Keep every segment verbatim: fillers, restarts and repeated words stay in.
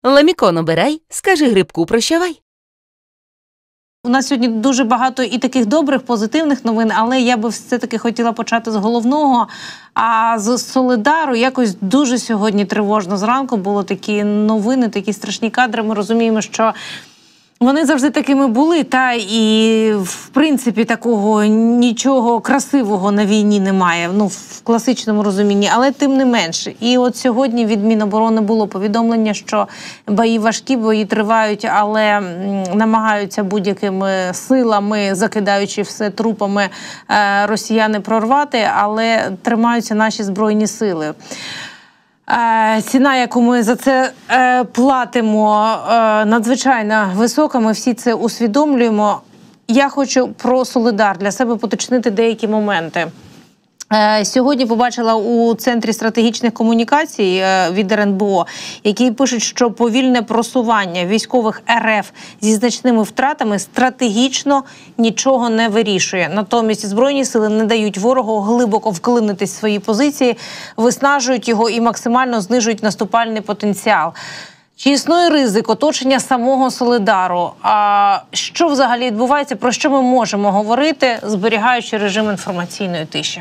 Ламікон обирай, скажи грибку прощавай. У нас сьогодні дуже багато і таких добрих, позитивних новин, але я би все-таки хотіла почати з головного. А з Солидару якось дуже сьогодні тривожно зранку було такі новини, такі страшні кадри. Ми розуміємо, що вони завжди такими були, та і в принципі такого нічого красивого на війні немає, ну в класичному розумінні, але тим не менше. І от сьогодні від Міноборони було повідомлення, що бої важкі, бої тривають, але намагаються будь-якими силами, закидаючи все трупами, росіяни прорвати, але тримаються наші Збройні сили. Ціна, яку ми за це е, платимо, е, надзвичайно висока, ми всі це усвідомлюємо. Я хочу про Солидар для себе поточнити деякі моменти. Е, сьогодні побачила у Центрі стратегічних комунікацій е, від ер ен бе о, які пишуть, що повільне просування військових ер еф зі значними втратами стратегічно нічого не вирішує. Натомість Збройні сили не дають ворогу глибоко вклинитись в свої позиції, виснажують його і максимально знижують наступальний потенціал. Чи існує ризик оточення самого Солидару? А що взагалі відбувається, про що ми можемо говорити, зберігаючи режим інформаційної тиші?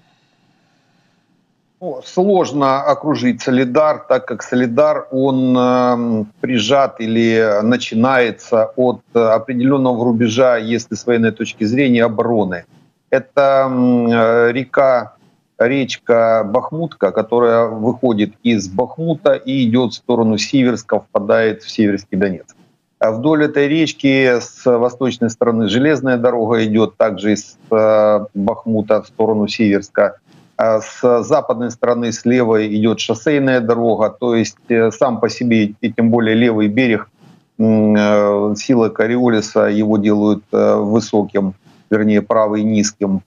Сложно окружить Солидар, так как Солидар, он э, прижат или начинается от определенного рубежа, если с военной точки зрения, обороны. Это э, река, речка Бахмутка, которая выходит из Бахмута и идет в сторону Сиверска, впадает в Северский Донецк. А вдоль этой речки с восточной стороны железная дорога идет, также из э, Бахмута в сторону Сиверска. С западной стороны, с левой, идет шоссейная дорога, то есть сам по себе, и тем более левый берег, силы Кориолиса его делают высоким, вернее, правый низким.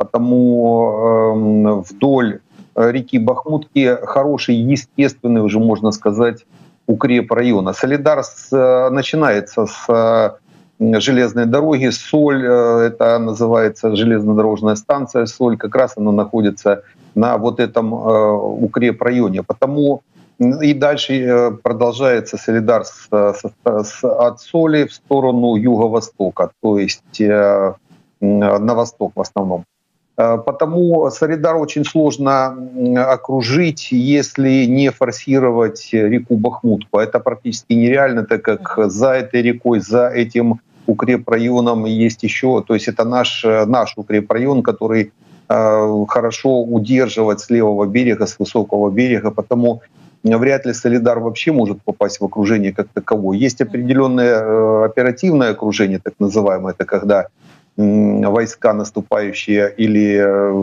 Потому вдоль реки Бахмутки хороший, естественный, уже можно сказать, укреп района. Солидар с, начинается с железной дороги. Соль, это называется железнодорожная станция Соль, как раз она находится на вот этом э, укрепрайоне. Потому и дальше э, продолжается Солидар с, с, с, от Соли в сторону юго-востока, то есть э, на восток в основном. Э, потому Солидар очень сложно окружить, если не форсировать реку Бахмутку. Это практически нереально, так как за этой рекой, за этим укрепрайоном есть еще, то есть это наш, наш укрепрайон, который хорошо удерживать с левого берега, с высокого берега, потому вряд ли Солидар вообще может попасть в окружение как таковое. Есть определенное оперативное окружение, так называемое, это когда войска наступающие или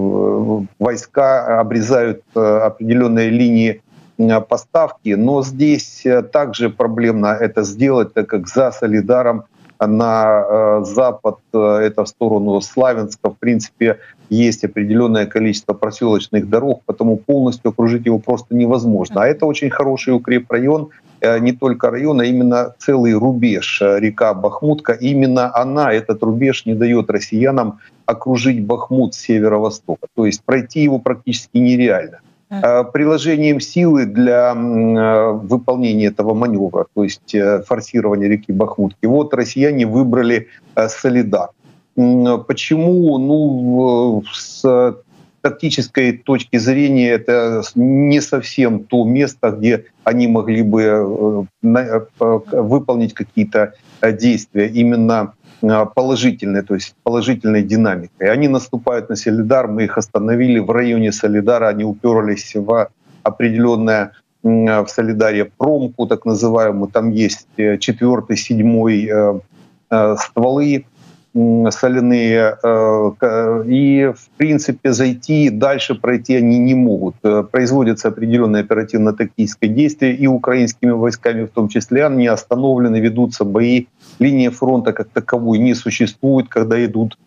войска обрезают определенные линии поставки, но здесь также проблемно это сделать, так как за Солидаром на э, запад, э, это в сторону Славянска, в принципе, есть определенное количество проселочных дорог, потому полностью окружить его просто невозможно. А это очень хороший укрепрайон, э, не только район, а именно целый рубеж, э, река Бахмутка. Именно она, этот рубеж, не дает россиянам окружить Бахмут с северо-востока. То есть пройти его практически нереально. Приложением силы для выполнения этого маневра, то есть форсирования реки Бахмутки, вот россияне выбрали Солидар. Почему? Ну, с тактической точки зрения это не совсем то место, где они могли бы выполнить какие-то действия именно положительной, то есть положительной динамикой. Они наступают на Солидар, мы их остановили в районе Солидара, они уперлись в определенное в Солидаре промку, так называемую, там есть четвертый, седьмой стволы соляные, и в принципе зайти дальше пройти они не могут. Производится определенное оперативно-тактическое действие и украинскими войсками в том числе, они остановлены, ведутся бои. Линия фронта как таковой не существует, когда идут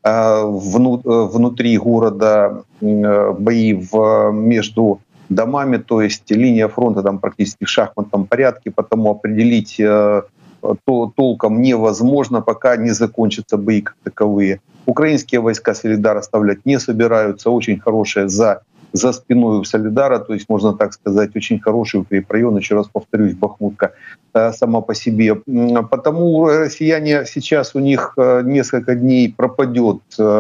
внутри города бои в, между домами, то есть линия фронта там практически в шахматном порядке, потому определить то толком невозможно, пока не закончатся бои как таковые. Украинские войска Солидар оставлять не собираются, очень хорошая за за спиной у Солидара, то есть, можно так сказать, очень хороший укрепрайон, еще раз повторюсь, Бахмутка сама по себе. Потому россияне сейчас, у них несколько дней пропадет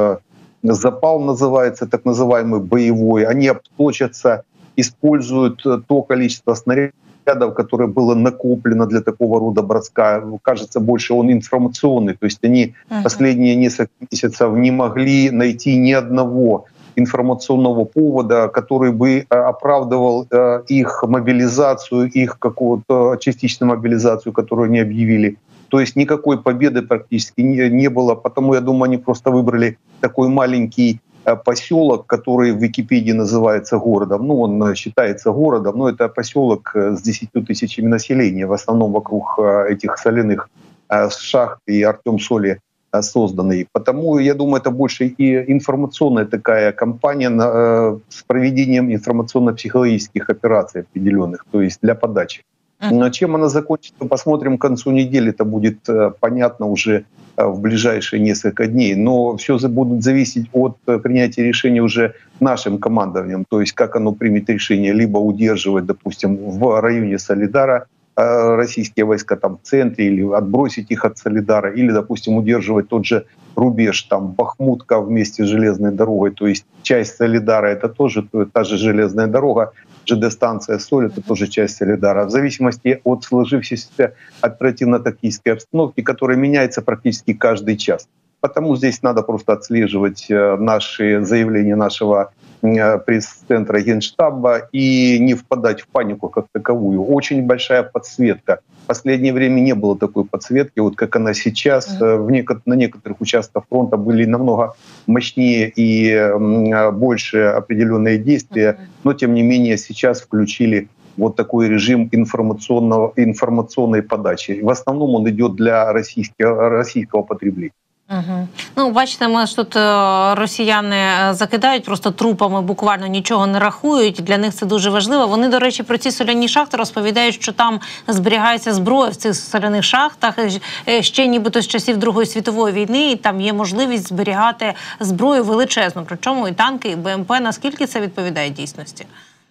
запал, называется, так называемый боевой, они обточатся, используют то количество снарядов, которое было накоплено для такого рода броска. Кажется, больше он информационный, то есть они uh-huh. последние несколько месяцев не могли найти ни одного информационного повода, который бы оправдывал их мобилизацию, их какую-то частичную мобилизацию, которую они объявили. То есть никакой победы практически не, не было, потому, я думаю, они просто выбрали такой маленький поселок, который в Википедии называется городом. Ну, он считается городом, но это поселок с десятью тысячами населения, в основном вокруг этих соляных шахт и Артем-Соли созданный. Потому, я думаю, это больше и информационная такая кампания на, с проведением информационно-психологических операций определенных, то есть для подачи. Но чем она закончится, посмотрим к концу недели, это будет понятно уже в ближайшие несколько дней. Но все будет зависеть от принятия решения уже нашим командованием, то есть как оно примет решение, либо удерживать, допустим, в районе Солидара российские войска там в центре, или отбросить их от Солидара, или, допустим, удерживать тот же рубеж, там, Бахмутка вместе с железной дорогой, то есть часть Солидара — это тоже та же железная дорога, ЖД-станция «Соль» — это тоже часть Солидара. В зависимости от сложившейся оперативно-тактической обстановки, которая меняется практически каждый час. Потому здесь надо просто отслеживать наши заявления нашего пресс-центра Генштаба и не впадать в панику как таковую. Очень большая подсветка. В последнее время не было такой подсветки, вот как она сейчас. В неко- на некоторых участках фронта были намного мощнее и больше определенные действия, но тем не менее сейчас включили вот такой режим информационного, информационной подачи. В основном он идет для российского, российского потребления. Угу. Ну, бачите, ми ж тут росіяни закидають просто трупами, буквально нічого не рахують. Для них це дуже важливо. Вони, до речі, про ці соляні шахти розповідають, що там зберігається зброя в цих соляних шахтах ще нібито з часів Другої світової війни, і там є можливість зберігати зброю величезну, причому і танки, і БМП. Наскільки це відповідає дійсності?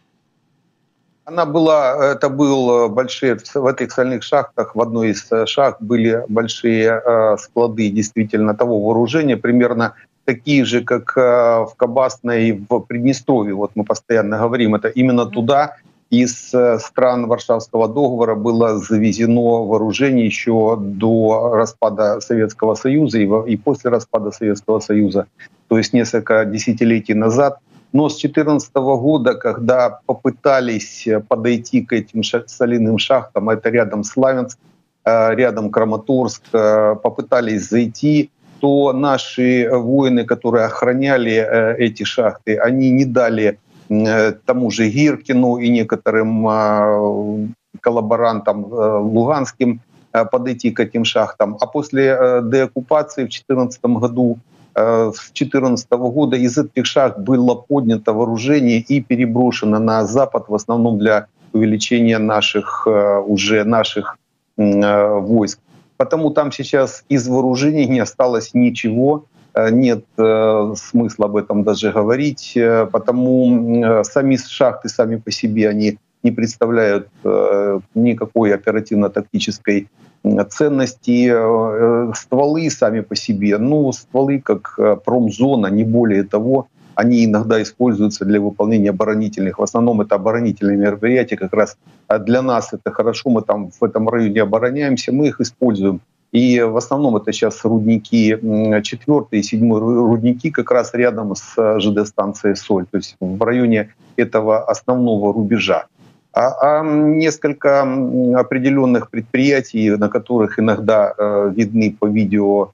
Она была, это был большие, в этих соляных шахтах, в одной из шахт были большие э, склады действительно того вооружения, примерно такие же, как э, в Кабасной, в Приднестровье. Вот мы постоянно говорим, это именно туда из э, стран Варшавского договора было завезено вооружение еще до распада Советского Союза и, в, и после распада Советского Союза, то есть несколько десятилетий назад. Но с две тысячи четырнадцатого года, когда попытались подойти к этим соляным шахтам, это рядом Славянск, рядом Краматорск, попытались зайти, то наши воины, которые охраняли эти шахты, они не дали тому же Гиркину и некоторым коллаборантам луганским подойти к этим шахтам. А после деоккупации в две тысячи четырнадцатом году с две тысячи четырнадцатого года из этих шахт было поднято вооружение и переброшено на Запад, в основном для увеличения наших, уже наших войск. Потому там сейчас из вооружений не осталось ничего, нет смысла об этом даже говорить, потому сами шахты сами по себе, они не представляют никакой оперативно-тактической ценности. Стволы сами по себе, ну, стволы как промзона, не более того, они иногда используются для выполнения оборонительных. В основном это оборонительные мероприятия, как раз для нас это хорошо, мы там в этом районе обороняемся, мы их используем. И в основном это сейчас рудники, четвертый и седьмой рудники как раз рядом с ЖД-станцией «Соль», то есть в районе этого основного рубежа. А, а несколько определенных предприятий, на которых иногда э, видны по видео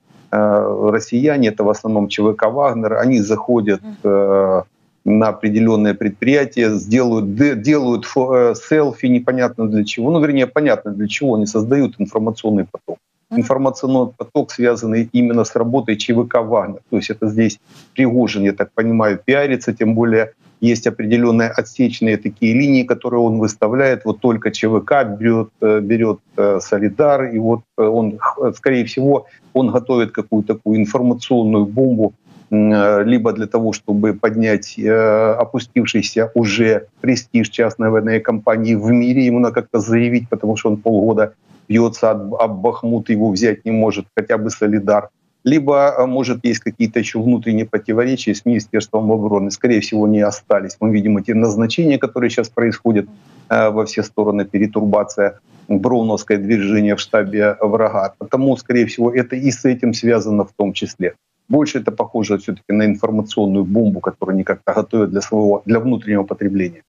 э, россияне, это в основном ЧВК «Вагнер», они заходят э, на определенные предприятия, сделают, де, делают фо, э, селфи непонятно для чего, ну, вернее, понятно для чего, они создают информационный поток. Информационный поток, связанный именно с работой ЧВК «Вагнер». То есть это здесь Пригожин, я так понимаю, пиарится, тем более есть определенные отсечные такие линии, которые он выставляет. Вот только ЧВК берет, берет Солидар, и вот он, скорее всего, он готовит какую-то такую информационную бомбу либо для того, чтобы поднять опустившийся уже престиж частной военной компании в мире, ему надо как-то заявить, потому что он полгода бьется об Бахмут, его взять не может, хотя бы Солидар. Либо, может, есть какие-то еще внутренние противоречия с Министерством обороны. Скорее всего, не остались. Мы видим эти назначения, которые сейчас происходят во все стороны, перетурбация, броуновское движение в штабе врага. Потому, скорее всего, это и с этим связано в том числе. Больше это похоже все-таки на информационную бомбу, которую они как-то готовят для своего, для внутреннего потребления.